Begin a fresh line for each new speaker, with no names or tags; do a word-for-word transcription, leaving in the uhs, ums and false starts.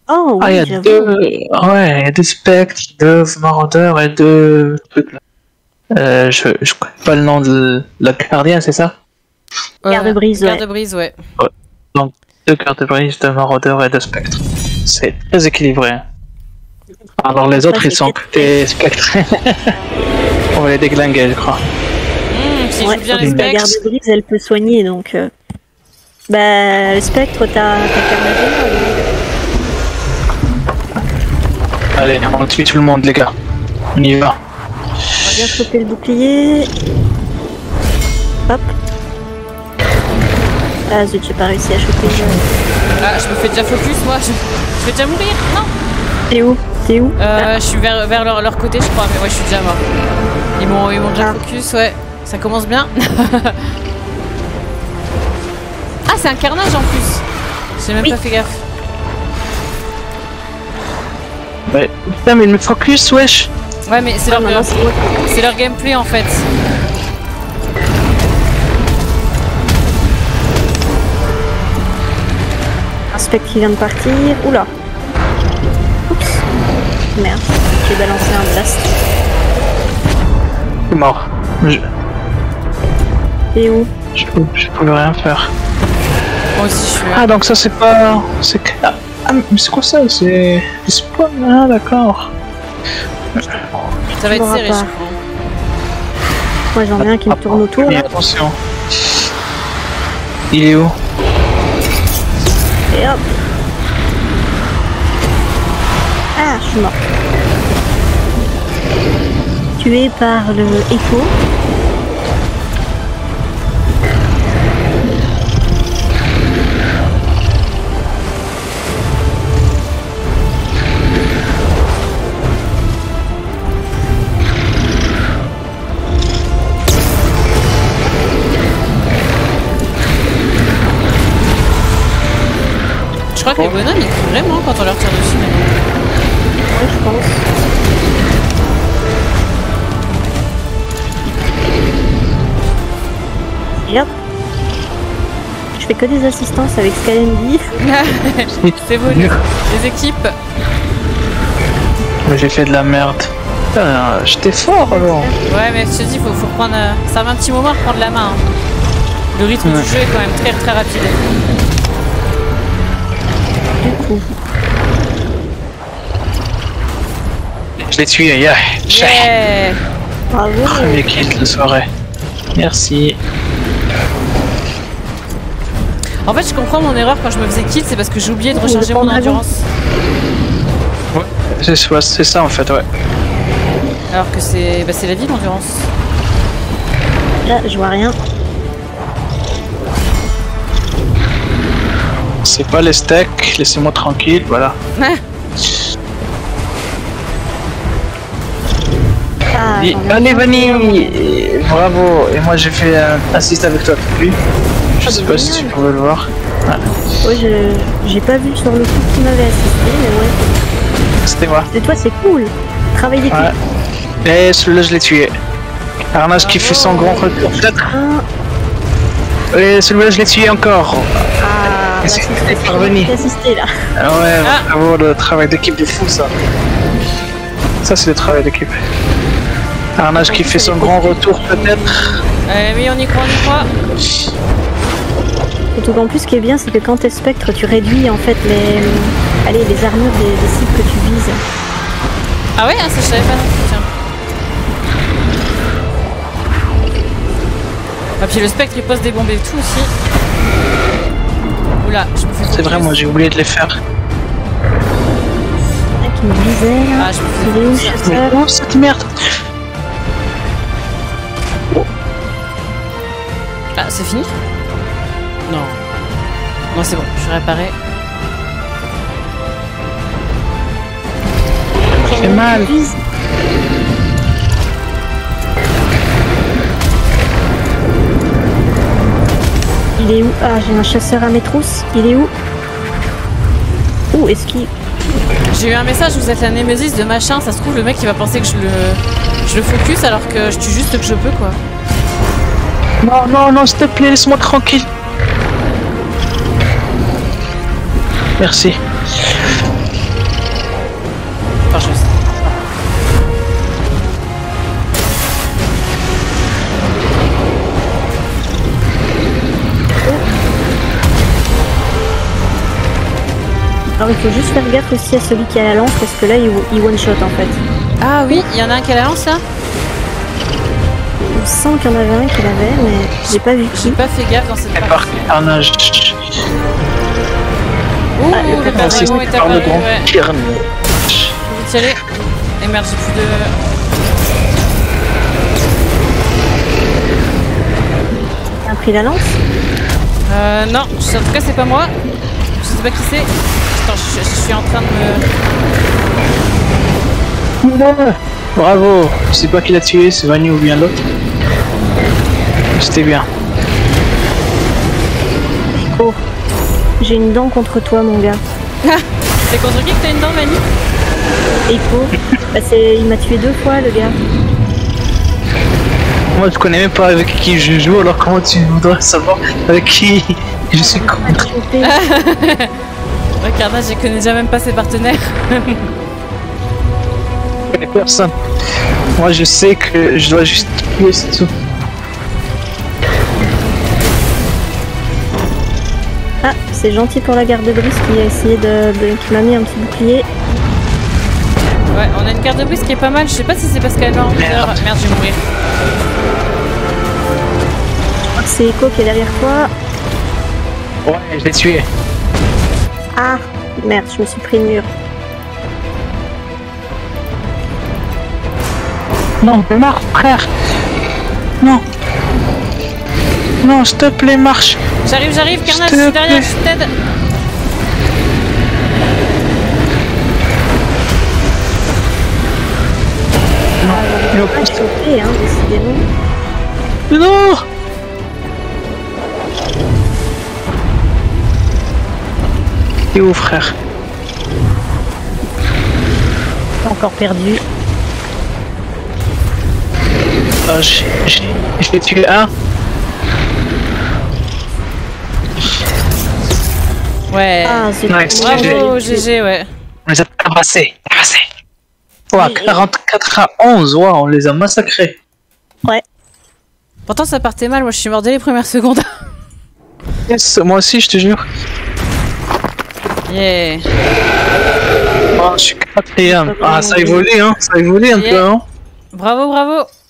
Oh
Ah, il y
oui,
a
j'avoue.
deux. Ouais, il y a deux spectres, deux maraudeurs et deux trucs là. Euh, je, je connais pas le nom de la gardienne, c'est ça?
Garde-brise, ouais.
Garde-brise, ouais.
Donc, deux cartes brise, deux maraudeurs et deux spectres. C'est très équilibré. Alors les autres,
Ouais,
ils
c'est
sont que des spectres. On va les déglinguer, je crois.
Mmh, si
Ouais,
je joue bien
surtout
les
la
specs.
garde-brise, elle peut soigner, donc... euh, Bah, le spectre, t'as carnage.
Allez, on tue tout le monde, les gars. On y va.
On va bien choper le bouclier. Hop. Ah zut, j'ai pas réussi à choper le...
Ah, je me fais déjà focus, moi. Je, je vais déjà mourir. Non.
T'es où? T'es où?
Euh, je suis vers, vers leur, leur côté, je crois, mais ouais, je suis déjà mort. Ils m'ont ils m'ont déjà
Ah.
focus, ouais. Ça commence bien. Ah, c'est un carnage en plus. J'ai même
Oui.
pas fait gaffe.
Ouais. Putain, mais il me focus, wesh.
Ouais, mais c'est
Ah,
leur,
maintenant, c'est moi.
c'est leur gameplay en fait.
Un spectre qui vient de partir. Oula. Oups. Merde, j'ai balancé un blast.
Je suis mort. Je,
T'es où?
je, je pouvais rien faire.
Moi aussi, je suis là.
Ah, donc ça, c'est pas. C'est que. Ah, ah, mais c'est quoi ça? C'est. Des spawns? Ah, d'accord.
Ça va être
m'auras
serré,
pas.
je crois.
Moi j'en ai un qui me tourne autour.
Mais
Là.
attention. Il est où?
Et hop. Ah, je suis mort. Tué par le écho.
Je crois que les bonhommes ils crient vraiment quand on leur tire dessus maintenant.
Ouais, je pense. Et hop. Je fais que des assistances avec Scalendi.
C'est beau, les, les équipes.
Mais j'ai fait de la merde. Putain, j'étais fort alors.
Ouais, mais je te dis, faut, faut prendre. euh, Ça met un petit moment à reprendre la main. hein. Le rythme
Ouais.
du jeu est quand même très très rapide.
Du coup.
Je l'ai tué, yeah.
Yeah.
Bravo.
Premier kill de la soirée. Merci.
En fait, je comprends mon erreur quand je me faisais kill, c'est parce que j'ai oublié de recharger mon endurance.
Ouais, c'est ça, c'est ça en fait, ouais.
Alors que c'est bah, c'est la vie l'endurance.
Là, je vois rien.
C'est pas les steaks, laissez-moi tranquille, voilà.
Ah,
Et-
j'en ai
Allez,
un.
Vanille! Bravo! Et moi j'ai fait un assist avec toi, t'as vu? Je sais pas si tu pouvais le voir.
Ouais, je j'ai pas vu sur le coup qui m'avait assisté, mais ouais.
C'était moi.
Et toi, c'est cool. Travail d'équipe.
Ouais. Et celui-là, je l'ai tué. Arnage qui fait son grand retour. Peut-être.
Un.
Et celui-là, je l'ai tué encore.
Ah, bah,
C'est-
c'est
c'est
c'est
parvenu.
j'ai assisté là.
Ah ouais,
Ah.
bravo, le travail d'équipe de fou, ça. Ça, c'est le travail d'équipe. Arnage qui fait son grand retour, peut-être.
Euh, oui, on y croit, on y croit.
Surtout qu'en plus, ce qui est bien, c'est que quand t'es spectre, tu réduis en fait les, allez, les armures des, des cibles que tu vises.
Ah ouais, hein, ça je savais pas non plus, tiens. Ah, puis le spectre il pose des bombes et tout aussi. Oula, je me fais
C'est vrai,
focus.
moi j'ai oublié de les faire.
Ah, qui me visait là.
Ah, je me
Il est où,
fais focus.
chasseur?
Oh, cette merde!
Ah, c'est fini? Non. Non, c'est bon, je suis réparé.
Ça fait mal.
Vise. Il est où? Ah, j'ai un chasseur à mes trousses. Il est où? Où est-ce qu'il...
J'ai eu un message, vous êtes la némésis de machin, ça se trouve le mec il va penser que je le, je le focus alors que je tue juste que je peux quoi.
Non, non, non, s'il te plaît, laisse-moi tranquille. Merci.
Alors il faut juste faire gaffe aussi à celui qui a la lance parce que là il, il one shot en fait.
Ah oui, il y en a un qui a la lance là.
Il me semble qu'il y en avait un qui l'avait, mais j'ai pas vu qui.
J'ai pas fait gaffe dans cette
C'est
partie.
par carnage.
Ouh,
Ah, le
le
Père
dragon est
par le
apparu,
grand
ouais.
Kirn.
Je vais y aller. Et merde, j'ai plus de...
T'as pris la lance?
Euh, non, je- en tout cas c'est pas moi. Je sais pas qui c'est. Attends, je, je suis en train de me...
Non. Bravo. Je sais pas qui l'a tué, c'est Vanny ou bien l'autre. C'était bien.
Oh, j'ai une dent contre toi mon gars.
C'est contre qui que t'as une dent, Vanny?
Echo, bah c'est... il m'a tué deux fois le gars.
Moi je connais même pas avec qui je joue, alors comment tu voudrais savoir avec qui je suis contre?
Ouais, Carnage, je connais déjà même pas ses partenaires.
Je connais personne. Moi je sais que je dois juste tuer, c'est tout.
Ah, c'est gentil pour la garde-brise qui a essayé de... de... qui m'a mis un petit bouclier.
Ouais, on a une carte de brise qui est pas mal. Je sais pas si c'est parce qu'elle va en hauteur.
Merde.
Merde, je vais mourir.
Je crois que c'est Echo qui est derrière toi.
Ouais, je l'ai tué.
Ah, merde, je me suis pris le mur.
Non, marche frère. Non. Non, s'il te plaît, marche.
J'arrive, j'arrive, Carnage,
S'il
je
te
suis derrière,
plaît.
je t'aide.
Non,
Ah, je suis sauté, hein, décidément.
non. T'es où, frère?
Encore perdu.
Ah, j'ai j'ai- j'ai tué un.
Ouais.
Ah, c'est
Nice.
Bravo, G G, ouais.
On les a tabassés. Tabassés. Ouais, quarante-quatre à onze, ouais, on les a massacrés.
Ouais.
Pourtant, ça partait mal. Moi, je suis mort dès les premières secondes.
Yes, moi aussi, je te jure.
Yeah.
Oh, je suis quatrième. Ah, ça a évolué, hein. Ça a évolué un
Yeah.
peu, hein.
Bravo, bravo.